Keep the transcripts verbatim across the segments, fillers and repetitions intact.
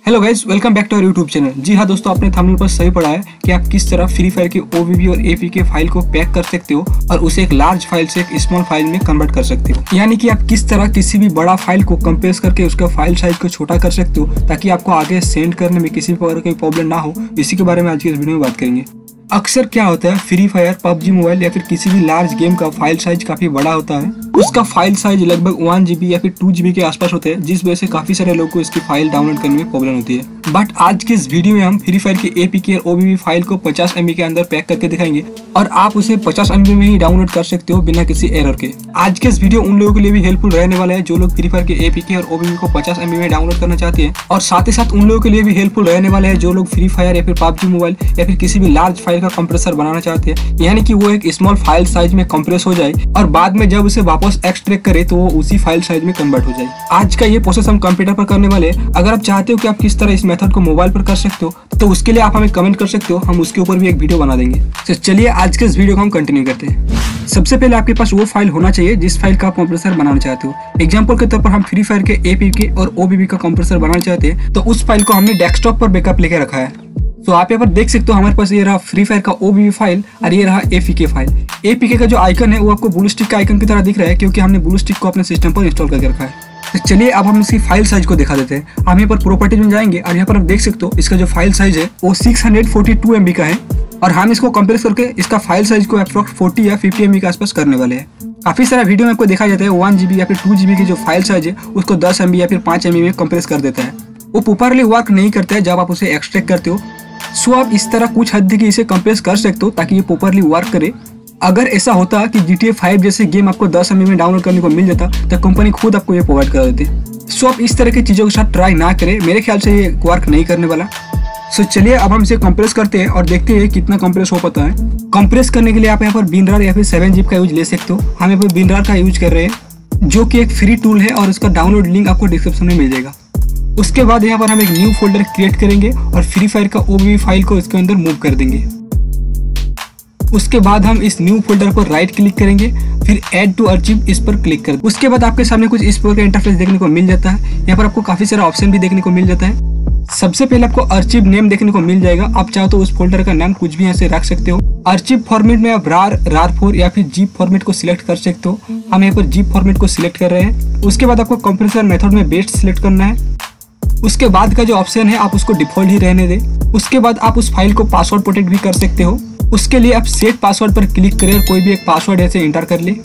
Hello guys, welcome back to our YouTube channel. जी हाँ दोस्तों, आपने थंबनेल पर सही पढ़ा है कि आप किस तरह फ्री फायर के ओवीवी और एपीके फाइल को पैक कर सकते हो और उसे एक लार्ज फाइल से एक स्मॉल फाइल में कन्वर्ट कर सकते हो। यानी कि आप किस तरह किसी भी बड़ा फाइल को कंप्रेस करके उसका फाइल साइज को छोटा कर सकते हो ताकि आपको आगे सेंड करने में किसी प्रकार की प्रॉब्लम ना हो। इसी के बारे में आज की इस वीडियो में बात करेंगे। अक्सर क्या होता है, फ्री फायर, पबजी मोबाइल या फिर किसी भी लार्ज गेम का फाइल साइज काफी बड़ा होता है। उसका फाइल साइज लगभग वन जीबी या फिर टू जीबी के आसपास होते हैं, जिस वजह से काफी सारे लोगों को इसकी फाइल डाउनलोड करने में प्रॉब्लम होती है। बट आज के इस वीडियो में हम फ्री फायर के एपीके और ओवीवी फाइल को पचास एमबी के अंदर पैक करके दिखाएंगे और आप उसे पचास एमबी में ही डाउनलोड कर सकते हो बिना किसी एरर के। आज के इस वीडियो उन लोगों के लिए भी हेल्पफुल रहने वाला है जो लोग फ्री फायर के एपीके और ओवीवी को पचास एमबी में डाउनलोड करना चाहते हैं, और साथ ही साथ उन लोगों के लिए भी हेल्पफुल रहने वाला है जो लोग फ्री फायर या फिर पबजी मोबाइल या फिर किसी भी लार्ज फाइल का कंप्रेसर बनाना चाहते हैं, यानी कि वो एक स्मॉल फाइल साइज में कंप्रेस हो जाए और बाद में जब उसे वापस एक्सट्रैक्ट करे तो वो उसी फाइल साइज में कन्वर्ट हो जाए। आज का ये प्रोसेस हम कंप्यूटर पर करने वाले हैं। अगर आप चाहते हो कि आप किस तरह इस मेथड को मोबाइल पर कर सकते हो तो उसके लिए आप हमें कमेंट कर सकते हो, हम उसके ऊपर भी एक वीडियो बना देंगे। तो चलिए आज के इस वीडियो को हम कंटिन्यू करते हैं। सबसे पहले आपके पास वो फाइल होना चाहिए जिस फाइल का आप कंप्रेसर बनाना चाहते हो। एग्जांपल के तौर पर हम फ्री फायर के एपीके और ओवीवी का कंप्रेसर बनाना चाहते हैं, तो उस फाइल को हमने डेस्कटॉप पर बैकअप लेके रखा है। तो आप यहाँ पर देख सकते हो हमारे पास ये रहा फ्री फायर का ओवीवी फाइल और ये रहा एपीके फाइल। एपीके का जो आइकन है वो आपको ब्लू स्टिक का आइकन की तरह दिख रहा है क्योंकि हमने ब्लू स्टिक को अपने सिस्टम पर इंस्टॉल करके रखा है। तो चलिए अब हम इसकी फाइल साइज को दिखा देते हैं। हम यहाँ पर प्रॉपर्टीज में जाएंगे और यहाँ पर आप देख सकते हो इसका जो फाइल साइज है वो six hundred forty two MB का है और हम इसको कंप्रेस करके इसका फाइल साइज को अप्रोक्स फोर्टी या फिफ्टी एमबी के आसपास करने वाले हैं। काफी सारा वीडियो में आपको देखा जाता है वन जीबी या फिर टू जीबी की जो फाइल साइज है उसको दस एमबी या फिर पांच एमबी में कंप्रेस कर देता है। वो प्रॉपरली वर्क नहीं करता है जब आप उसे एक्सट्रैक्ट करते हो। सो आप इस तरह कुछ हद तक इसे कंप्रेस कर सकते हो ताकि ये प्रॉपरली वर्क करे। अगर ऐसा होता कि जी टी ए फाइव जैसे गेम आपको दस एमबी में डाउनलोड करने को मिल जाता तो कंपनी खुद आपको ये प्रोवाइड कर देती। सो आप इस तरह की चीज़ों के साथ ट्राई ना करें, मेरे ख्याल से ये वर्क नहीं करने वाला। सो चलिए अब हम इसे कंप्रेस करते हैं और देखते हैं कितना कंप्रेस हो पाता है। कंप्रेस करने के लिए आप यहाँ पर बिनरार या फिर सेवन जीप का यूज ले सकते हो। हम यहाँ पर बिनरार का यूज कर रहे हैं जो कि एक फ्री टूल है और उसका डाउनलोड लिंक आपको डिस्क्रिप्शन में मिल जाएगा। उसके बाद यहाँ पर हम एक न्यू फोल्डर क्रिएट करेंगे और फ्री फायर का ओवीवी फाइल को इसके अंदर मूव कर देंगे। उसके बाद हम इस न्यू फोल्डर पर राइट क्लिक करेंगे, फिर ऐड टू आर्चिव इस पर क्लिक कर। उसके बाद आपके सामने कुछ इस प्रकार का इंटरफेस देखने को मिल जाता है। यहाँ पर आपको काफी सारा ऑप्शन भी देखने को मिल जाता है। सबसे पहले आपको आर्चिव नेम देखने को मिल जाएगा। आप चाहो तो उस फोल्डर का नाम कुछ भी यहाँ से रख सकते हो। आर्चिव फॉर्मेट में आप रार, रार फोर या फिर जीप फॉर्मेट को सिलेक्ट कर सकते हो। हम यहाँ पर जीप फॉर्मेट को सिलेक्ट कर रहे हैं। उसके बाद आपको कंप्रेसर मेथड में बेस्ट सिलेक्ट करना है। उसके बाद का जो ऑप्शन है आप उसको डिफॉल्ट ही रहने दें। उसके बाद आप उस फाइल को पासवर्ड प्रोटेक्ट भी कर सकते हो। उसके लिए आप सेट पासवर्ड पर क्लिक करें और कोई भी एक पासवर्ड ऐसे एंटर कर ले।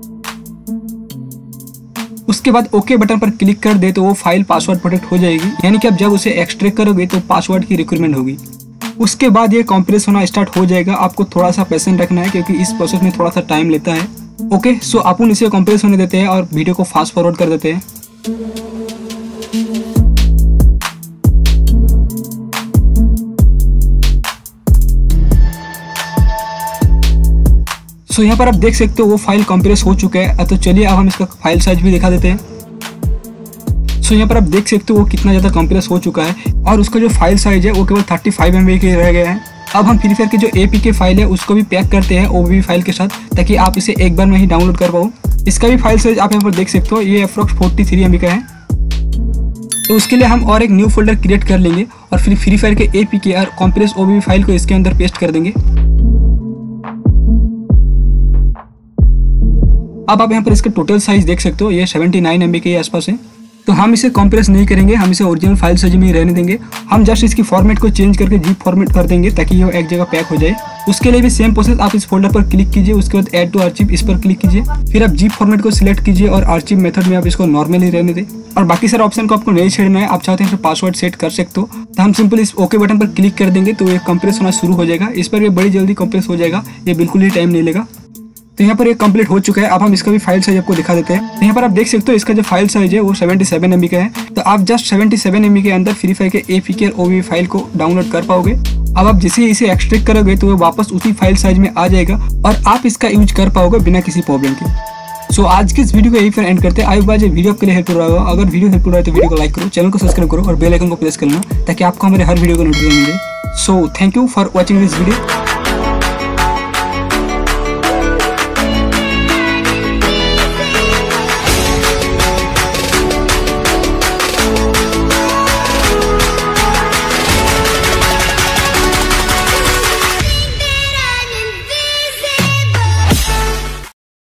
उसके बाद ओके बटन पर क्लिक कर दे तो वो फाइल पासवर्ड प्रोटेक्ट हो जाएगी, यानी कि आप जब उसे एक्सट्रैक्ट करोगे तो पासवर्ड की रिक्वायरमेंट होगी। उसके बाद ये कंप्रेस होना स्टार्ट हो जाएगा। आपको थोड़ा सा पेशेंस रखना है क्योंकि इस प्रोसेस में थोड़ा सा टाइम लेता है। ओके, सो अपन इसे कंप्रेस होने देते हैं और वीडियो को फास्ट फॉरवर्ड कर देते हैं। सो so, यहाँ पर आप देख सकते हो वो फाइल कंप्रेस हो चुका है। तो चलिए अब हम इसका फाइल साइज भी दिखा देते हैं। सो so, यहाँ पर आप देख सकते हो वो कितना ज़्यादा कंप्रेस हो चुका है और उसका जो फाइल साइज है वो केवल थर्टी फाइव एमबी के रह गया है। अब हम फ्री फायर की जो एपीके फाइल है उसको भी पैक करते हैं ओवीवी फाइल के साथ ताकि आप इसे एक बार में ही डाउनलोड कर पाओ। इसका भी फाइल साइज आप यहाँ पर देख सकते हो, ये अप्रोक्स फोर्टी थ्री एमबी का है। तो उसके लिए हम और एक न्यू फोल्डर क्रिएट कर लेंगे और फिर फ्री फायर के एपीके और कंप्रेस ओवीवी फाइल को इसके अंदर पेस्ट कर देंगे। अब आप यहाँ पर इसका टोटल साइज देख सकते हो, ये सेवेंटी नाइन एमबी के आसपास है। तो हम इसे कंप्रेस नहीं करेंगे, हम इसे ओरिजिनल फाइल साइज में ही रहने देंगे। हम जस्ट इसकी फॉर्मेट को चेंज करके जीप फॉर्मेट कर देंगे ताकि ये एक जगह पैक हो जाए। उसके लिए भी सेम प्रोसेस, आप इस फोल्डर पर क्लिक कीजिए, उसके बाद ऐड टू आर्चिव इस पर क्लिक कीजिए, फिर आप जीप फॉर्मेट को सिलेक्ट कीजिए और आर्चिव मेथड में आप इसको नॉर्मली रहने दें और बाकी सारे ऑप्शन को आपको नहीं छेड़ना है। आप चाहते हैं तो पासवर्ड सेट कर सकते हो। तो हम सिंपल इस ओके बटन पर क्लिक कर देंगे तो ये कंप्रेस होना शुरू हो जाएगा। इस पर ये बड़ी जल्दी कंप्रेस हो जाएगा, ये बिल्कुल ही टाइम नहीं लेगा। तो यहाँ पर ये कंप्लीट हो चुका है। अब हम इसका भी फाइल साइज आपको दिखा देते हैं। तो यहाँ पर आप देख सकते हो इसका जो फाइल साइज है वो सेवेंटी सेवन एमबी का है। तो आप जस्ट सेवेंटी सेवन एमबी के अंदर फ्री फायर के एपीके और ओवीवी फाइल को डाउनलोड कर पाओगे। अब आप जैसे ही इसे एक्सट्रैक्ट करोगे तो वो वापस उसी फाइल साइज में आ जाएगा और आप इसका यूज कर पाओगे बिना किसी प्रॉब्लम के। सो so, आज के इस वीडियो को यही पर एंड करते हैं। आई बात वीडियो आपके लिए हेल्पफुल रहा होगा। अगर वीडियो हेल्पफुल रहा तो वीडियो को लाइक करो, चैनल को सब्सक्राइब करो और बेल आइकन को प्रेस करना ताकि आपको हमारे हर वीडियो को नोटिफिकेशन मिले। So thank you for watching this video.